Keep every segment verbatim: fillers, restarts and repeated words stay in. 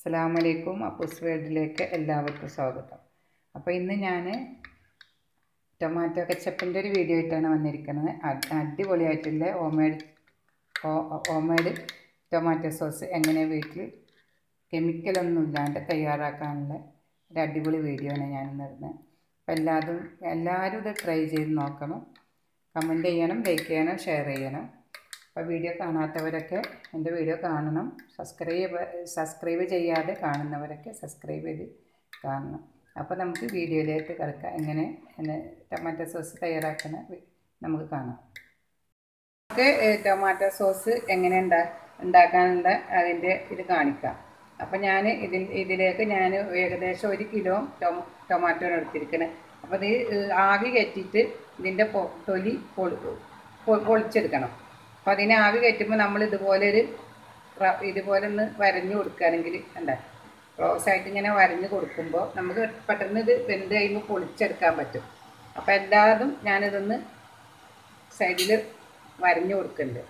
അസ്സലാമലൈക്കും. അപ്പൂസ് വേൾഡിലേക്ക് എല്ലാവർക്കും സ്വാഗതം. അപ്പോൾ ഇന്ന് ഞാൻ ടൊമാറ്റോ കെച്ചപ്പിൻ്റെ ഒരു വീഡിയോ ആയിട്ടാണ് വന്നിരിക്കുന്നത്. അടിപൊളിയായിട്ടുള്ള ഹോംമെയ്ഡ് ഹോംമെയ്ഡ് ടൊമാറ്റോ സോസ് എങ്ങനെ വീട്ടിൽ കെമിക്കലൊന്നും ഇല്ലാണ്ട് തയ്യാറാക്കാനുള്ള ഒരു അടിപൊളി വീഡിയോ ആണ് ഞാൻ ഇന്നിരുന്നത്. അപ്പോൾ എല്ലാതും എല്ലാവരും ഇത് ട്രൈ ചെയ്ത് നോക്കണം. കമൻറ്റ് ചെയ്യണം, ലൈക്ക് ചെയ്യണം, ഷെയർ ചെയ്യണം. അപ്പോൾ വീഡിയോ കാണാത്തവരൊക്കെ എൻ്റെ വീഡിയോ കാണണം. സബ്സ്ക്രൈബ് സബ്സ്ക്രൈബ് ചെയ്യാതെ കാണുന്നവരൊക്കെ സബ്സ്ക്രൈബ് ചെയ്ത് കാണണം. അപ്പോൾ നമുക്ക് വീഡിയോയിലേക്ക് കിടക്കാം. എങ്ങനെ ടൊമാറ്റോ സോസ് തയ്യാറാക്കുന്ന നമുക്ക് കാണാം. നമുക്ക് ടൊമാറ്റോ സോസ് എങ്ങനെ ഉണ്ടാ ഉണ്ടാക്കാനുള്ള അതിൻ്റെ ഇത് കാണിക്കാം. അപ്പോൾ ഞാൻ ഇതിൽ ഇതിലേക്ക് ഞാൻ ഏകദേശം ഒരു കിലോ ടൊ ടൊമാറ്റോ എടുത്തിരിക്കുന്നത്. അപ്പോൾ ഇത് ആവി കയറ്റിയിട്ട് ഇതിൻ്റെ തൊലി പൊളിച്ചെടുക്കണം. അപ്പോൾ അതിനെ ആവി കയറ്റുമ്പോൾ നമ്മൾ ഇതുപോലെ ഒരു ഇതുപോലെ ഒന്ന് വരഞ്ഞു കൊടുക്കുകയാണെങ്കിൽ എന്താ ക്ലോസ് ആയിട്ട് ഇങ്ങനെ വരഞ്ഞ് കൊടുക്കുമ്പോൾ നമുക്ക് പെട്ടെന്ന് ഇത് വെന്ത് കഴിയുമ്പോൾ പൊളിച്ചെടുക്കാൻ പറ്റും. അപ്പോൾ എല്ലാതും ഞാനിതൊന്ന് സൈഡിൽ വരഞ്ഞു കൊടുക്കുന്നുണ്ട്.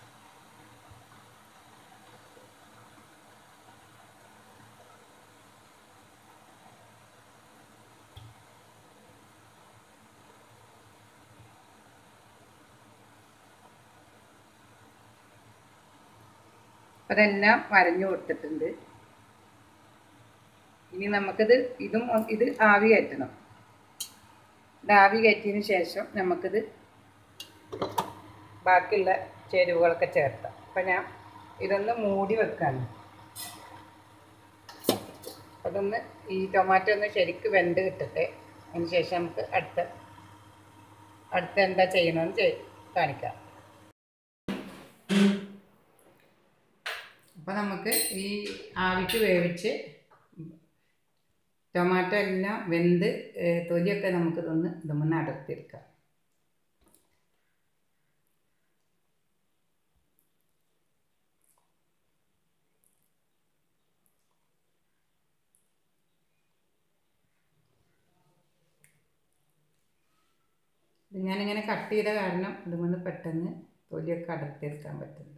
അതെല്ലാം വരഞ്ഞു കൊടുത്തിട്ടുണ്ട്. ഇനി നമുക്കിത് ഇതും ഇത് ആവി കയറ്റണം. ഇത് ആവി കയറ്റിയതിന് ശേഷം നമുക്കിത് ബാക്കിയുള്ള ചേരുവകളൊക്കെ ചേർത്താം. അപ്പം ഞാൻ ഇതൊന്ന് മൂടി വെക്കാണ്. അതൊന്ന് ഈ ടൊമാറ്റോ ഒന്ന് ശരിക്ക് വെന്ത് കിട്ടട്ടെ. അതിന് ശേഷം നമുക്ക് അടുത്ത അടുത്ത എന്താ ചെയ്യണമെന്ന് കാണിക്കാം. അപ്പോൾ നമുക്ക് ഈ ആവിക്ക് വേവിച്ച് ടൊമാറ്റോ എല്ലാം വെന്ത് തൊലിയൊക്കെ നമുക്കിതൊന്ന് ഇതൊന്ന് അടർത്തിയെടുക്കാം. ഇത് ഞാനിങ്ങനെ കട്ട് ചെയ്ത കാരണം ഇതുകൊണ്ട് പെട്ടെന്ന് തൊലിയൊക്കെ അടർത്തിയെടുക്കാൻ പറ്റുന്നുണ്ട്.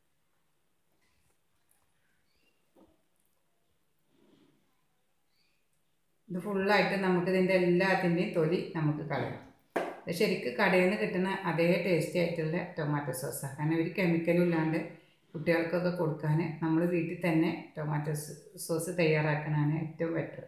ഇത് ഫുള്ളായിട്ട് നമുക്കിതിൻ്റെ എല്ലാത്തിൻ്റെയും തൊലി നമുക്ക് കളയാം. ഇത് ശരിക്കും കടയിൽ നിന്ന് കിട്ടുന്ന അതേ ടേസ്റ്റി ആയിട്ടുള്ള ടൊമാറ്റോ സോസാണ്. കാരണം ഒരു കെമിക്കലും ഇല്ലാണ്ട് കുട്ടികൾക്കൊക്കെ കൊടുക്കാൻ നമ്മൾ വീട്ടിൽ തന്നെ ടൊമാറ്റോ സോസ് തയ്യാറാക്കാനാണ് ഏറ്റവും ബെറ്റർ.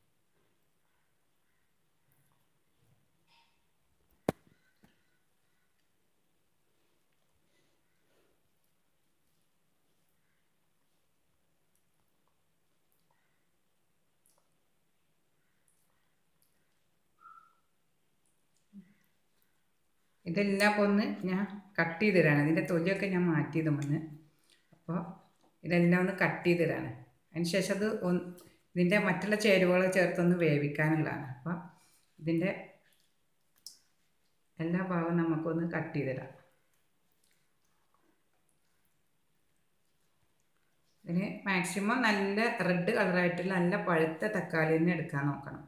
ഇതെല്ലാം അപ്പോൾ ഒന്ന് ഞാൻ കട്ട് ചെയ്ത് തരാണ്. ഇതിൻ്റെ തൊലിയൊക്കെ ഞാൻ മാറ്റിയത് വന്ന്. അപ്പോൾ ഇതെല്ലാം ഒന്ന് കട്ട് ചെയ്ത് തരാണ്. അതിന് ശേഷം അത് ഒന്ന് ഇതിൻ്റെ മറ്റുള്ള ചേരുവകൾ ചേർത്തൊന്ന് വേവിക്കാനുള്ളതാണ്. അപ്പോൾ ഇതിൻ്റെ എല്ലാ ഭാഗവും നമുക്കൊന്ന് കട്ട് ചെയ്ത് തരാം. ഇതിന് മാക്സിമം നല്ല റെഡ് കളറായിട്ടുള്ള നല്ല പഴുത്ത തക്കാളി തന്നെ എടുക്കാൻ നോക്കണം.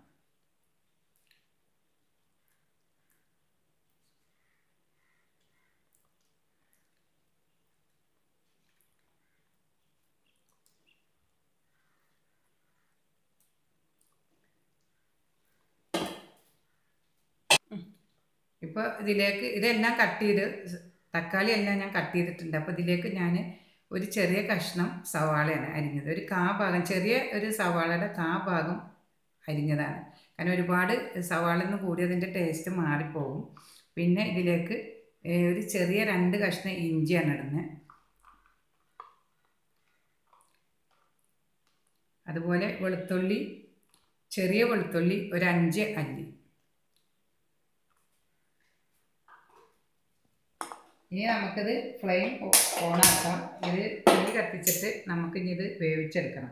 ഇപ്പോൾ ഇതിലേക്ക് ഇതെല്ലാം കട്ട് ചെയ്ത് തക്കാളി എല്ലാം ഞാൻ കട്ട് ചെയ്തിട്ടുണ്ട്. അപ്പോൾ ഇതിലേക്ക് ഞാൻ ഒരു ചെറിയ കഷ്ണം സവാളയാണ് അരിഞ്ഞത്. ഒരു കാ ഭാഗം ചെറിയ ഒരു സവാളയുടെ കാ ഭാഗം അരിഞ്ഞതാണ്. കാരണം ഒരുപാട് സവാള നിന്ന് കൂടി അതിൻ്റെ ടേസ്റ്റ് മാറിപ്പോകും. പിന്നെ ഇതിലേക്ക് ഒരു ചെറിയ രണ്ട് കഷ്ണം ഇഞ്ചിയാണ് ഇടുന്നത്. അതുപോലെ വെളുത്തുള്ളി, ചെറിയ വെളുത്തുള്ളി ഒരു അഞ്ച് അല്ലി. ഇനി നമുക്കിത് ഫ്ലെയിം ഓണാക്കാം. ഇത് തീ കത്തിച്ചിട്ട് നമുക്കിനി ഇത് വേവിച്ചെടുക്കണം.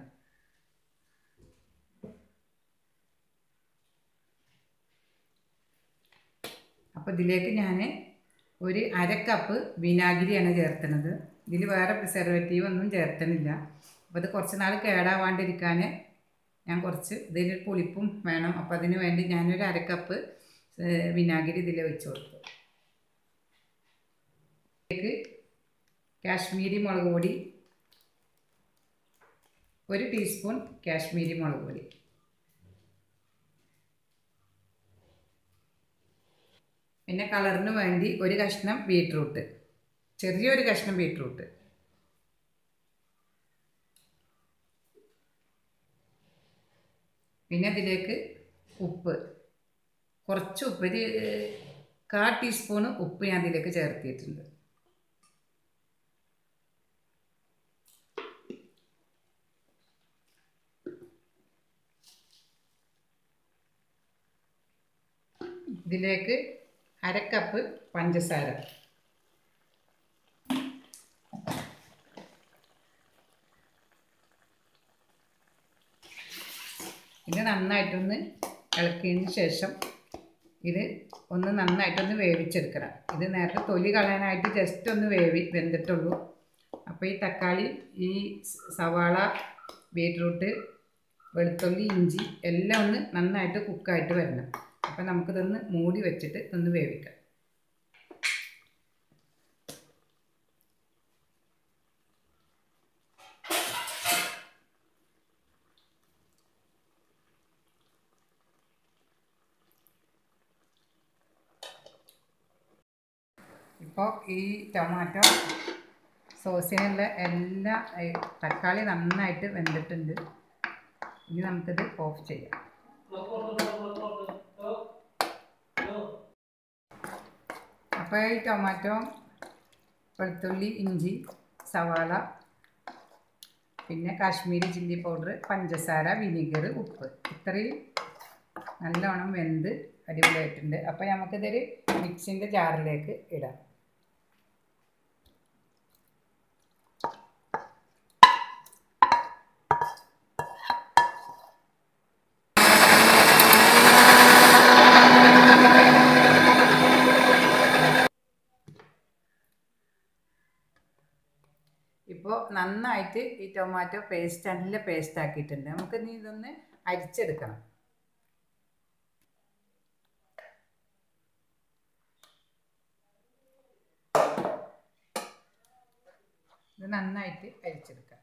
അപ്പോൾ ഇതിലേക്ക് ഞാൻ ഒരു അര കപ്പ് വിനാഗിരിയാണ് ചേർക്കുന്നത്. ഇതിൽ വേറെ പ്രിസർവേറ്റീവ് ഒന്നും ചേർത്തണില്ല. അപ്പോൾ ഇത് കുറച്ച് നാൾ കേടാവാണ്ടിരിക്കാൻ ഞാൻ കുറച്ച് ഇതിന് പുളിപ്പും വേണം. അപ്പോൾ അതിന് വേണ്ടി ഞാനൊരു അര കപ്പ് വിനാഗിരി ഇതിൽ ഒഴിച്ച് കൊടുത്തു. കാശ്മീരി മുളക് പൊടി ഒരു ടീസ്പൂൺ കാശ്മീരി മുളക് പൊടി, പിന്നെ കളറിന് വേണ്ടി ഒരു കഷ്ണം ബീട്രൂട്ട്, ചെറിയൊരു കഷ്ണം ബീട്രൂട്ട്, പിന്നെ അതിലേക്ക് ഉപ്പ്, കുറച്ച് ഉപ്പ്, ഒരു കാ ടീസ്പൂണ് ഉപ്പ് ഞാൻ അതിലേക്ക് ചേർത്തിയിട്ടുണ്ട്. ഇതിലേക്ക് അര കപ്പ് പഞ്ചസാര, ഇത് നന്നായിട്ടൊന്ന് ഇളക്കിയതിന് ശേഷം ഇത് ഒന്ന് നന്നായിട്ടൊന്ന് വേവിച്ചെടുക്കണം. ഇത് നേരത്തെ തൊലി കളയാനായിട്ട് ജസ്റ്റ് ഒന്ന് വേവി വെന്തിട്ടുള്ളൂ. അപ്പോൾ ഈ തക്കാളി, ഈ സവാള, ബീട്രൂട്ട്, വെളുത്തുള്ളി, ഇഞ്ചി എല്ലാം ഒന്ന് നന്നായിട്ട് കുക്കായിട്ട് വരണം. അപ്പോൾ നമുക്കിതൊന്ന് മൂടി വെച്ചിട്ട് ഒന്ന് വേവിക്കാം. ഇപ്പോൾ ഈ ടൊമാറ്റോ സോസിനുള്ള എല്ലാ തക്കാളി നന്നായിട്ട് വെന്തിട്ടുണ്ട്. ഇനി നമുക്കിത് ഓഫ് ചെയ്യാം. അപ്പോൾ ഈ ടൊമാറ്റോ, വെളുത്തുള്ളി, ഇഞ്ചി, സവാള, പിന്നെ കാശ്മീരി ചില്ലി പൗഡർ, പഞ്ചസാര, വിനീഗർ, ഉപ്പ് ഇത്രയും നല്ലോണം വെന്ത് അടിപൊളിയായിട്ടുണ്ട്. അപ്പോൾ നമുക്കിതൊരു മിക്സിൻ്റെ ജാറിലേക്ക് ഇടാം. ഇപ്പോൾ നന്നായിട്ട് ഈ ടൊമാറ്റോ പേസ്റ്റ് നല്ല പേസ്റ്റ് ആക്കിയിട്ടുണ്ട്. നമുക്ക് ഇനി ഇതൊന്ന് അരിച്ചെടുക്കണം. ഇത് നന്നായിട്ട് അരിച്ചെടുക്കാം.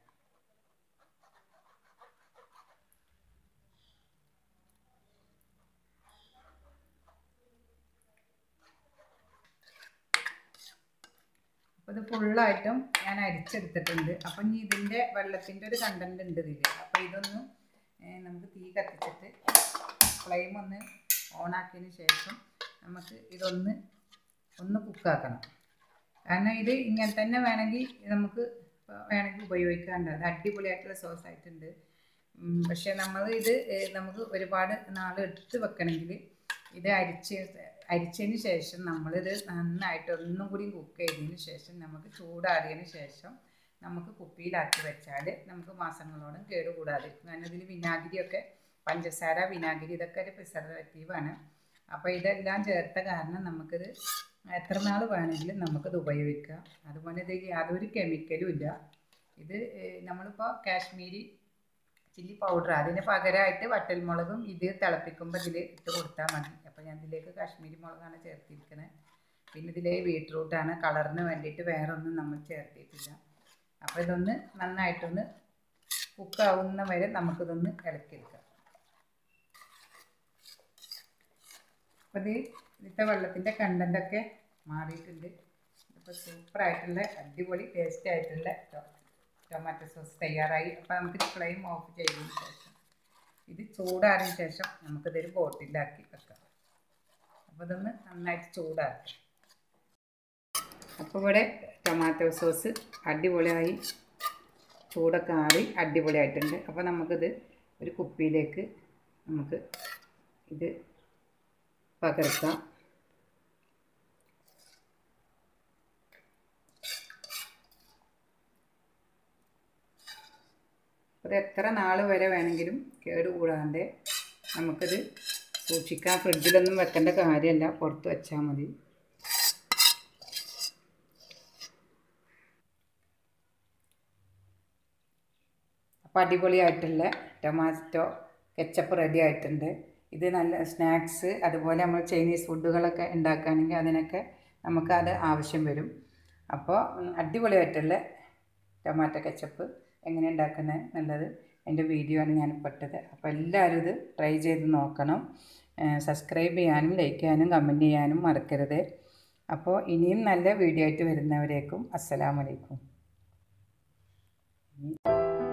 അപ്പോൾ ഇത് ഫുള്ളായിട്ടും ഞാൻ അരിച്ചെടുത്തിട്ടുണ്ട്. അപ്പം ഇനി ഇതിൻ്റെ വെള്ളത്തിൻ്റെ ഒരു കണ്ടൻറ്റ് ഉണ്ട് ഇതിൽ. അപ്പോൾ ഇതൊന്ന് നമുക്ക് തീ കത്തിച്ചിട്ട് ഫ്ലെയിം ഒന്ന് ഓണാക്കിയതിന് ശേഷം നമുക്ക് ഇതൊന്ന് ഒന്ന് കുക്കാക്കണം. കാരണം ഇത് ഇങ്ങനെ തന്നെ വേണമെങ്കിൽ നമുക്ക് വേണമെങ്കിൽ ഉപയോഗിക്കാറുണ്ട്. അത് അടിപൊളിയായിട്ടുള്ള സോസ് ആയിട്ടുണ്ട്. പക്ഷേ നമ്മൾ ഇത് നമുക്ക് ഒരുപാട് നാൾ എടുത്ത് വെക്കണമെങ്കിൽ ഇത് അരിച്ച് അരിച്ചതിന് ശേഷം നമ്മളിത് നന്നായിട്ട് ഒന്നും കൂടി കുക്ക് ചെയ്തതിന് ശേഷം നമുക്ക് ചൂടാറിയതിന് ശേഷം നമുക്ക് കുപ്പിയിലാക്കി വെച്ചാൽ നമുക്ക് മാസങ്ങളോളം കേടുകൂടാതിരിക്കും. കാരണം ഇതിൽ വിനാഗിരിയൊക്കെ, പഞ്ചസാര, വിനാഗിരി ഇതൊക്കെ ഒരു പ്രിസർവേറ്റീവാണ്. അപ്പോൾ ഇതെല്ലാം ചേർത്ത കാരണം നമുക്കിത് എത്ര നാൾ വേണമെങ്കിലും നമുക്കിത് ഉപയോഗിക്കാം. അതുപോലെ ഇതിൽ യാതൊരു കെമിക്കലും ഇല്ല. ഇത് നമ്മളിപ്പോൾ കാശ്മീരി ചില്ലി പൗഡർ, അതിന് പകരമായിട്ട് വറ്റൽമുളകും ഇത് തിളപ്പിക്കുമ്പോൾ ഇതിൽ ഇട്ട് കൊടുത്താൽ മതി. അപ്പോൾ ഞാൻ ഇതിലേക്ക് കാശ്മീരി മുളകാണ് ചേർത്തിരിക്കുന്നത്. പിന്നെ ഇതിലെ ബീട്രൂട്ടാണ്, കളറിന് വേണ്ടിയിട്ട് വേറെ ഒന്നും നമ്മൾ ചേർത്തിട്ടില്ല. അപ്പോൾ ഇതൊന്ന് നന്നായിട്ടൊന്ന് കുക്കാവുന്ന വരെ നമുക്കിതൊന്ന് ഇളക്കിയെടുക്കാം. അപ്പോൾ ഇത് ഇതിൻ്റെ വെള്ളത്തിൻ്റെ കണ്ടൻറ്റൊക്കെ മാറിയിട്ടുണ്ട്. ഇപ്പോൾ സൂപ്പറായിട്ടുള്ള അടിപൊളി ടേസ്റ്റ് ആയിട്ടുള്ള ടൊമാറ്റോ സോസ് തയ്യാറായി. അപ്പോൾ നമുക്ക് ഫ്ലെയിം ഓഫ് ചെയ്തതിന് ശേഷം ഇത് ചൂടാറിന് ശേഷം നമുക്കിതൊരു ബോട്ടിലാക്കി വെക്കാം. അപ്പോൾ ഇതൊന്ന് നന്നായിട്ട് ചൂടാക്കാം. അപ്പോൾ ഇവിടെ ടൊമാറ്റോ സോസ് അടിപൊളിയായി ചൂടൊക്കെ ആറി അടിപൊളിയായിട്ടുണ്ട്. അപ്പോൾ നമുക്കിത് ഒരു കുപ്പിയിലേക്ക് നമുക്ക് ഇത് പകർത്താം. അത് എത്ര നാൾ വരെ വേണമെങ്കിലും കേടുകൂടാണ്ട് നമുക്കിത് സൂക്ഷിക്കാം. ഫ്രിഡ്ജിലൊന്നും വെക്കേണ്ട കാര്യമല്ല, പുറത്ത് വെച്ചാൽ മതി. അപ്പോൾ അടിപൊളിയായിട്ടുള്ള ടൊമാറ്റോ കെച്ചപ്പ് റെഡി ആയിട്ടുണ്ട്. ഇത് നല്ല സ്നാക്സ്, അതുപോലെ നമ്മൾ ചൈനീസ് ഫുഡുകളൊക്കെ ഉണ്ടാക്കുകയാണെങ്കിൽ അതിനൊക്കെ നമുക്കത് ആവശ്യം വരും. അപ്പോൾ അടിപൊളിയായിട്ടുള്ള ടൊമാറ്റോ കെച്ചപ്പ് എങ്ങനെ ഉണ്ടാക്കുന്നത് എന്നുള്ളത് അതിൻ്റെ വീഡിയോ ആണ് ഞാൻ ഇട്ടത്. അപ്പോൾ എല്ലാവരും ഇത് ട്രൈ ചെയ്ത് നോക്കണം. സബ്സ്ക്രൈബ് ചെയ്യാനും ലൈക്ക് ചെയ്യാനും കമൻറ്റ് ചെയ്യാനും മറക്കരുത്. അപ്പോൾ ഇനിയും നല്ല വീഡിയോ ആയിട്ട് വരുന്നവരേക്കും അസ്സലാമു അലൈക്കും.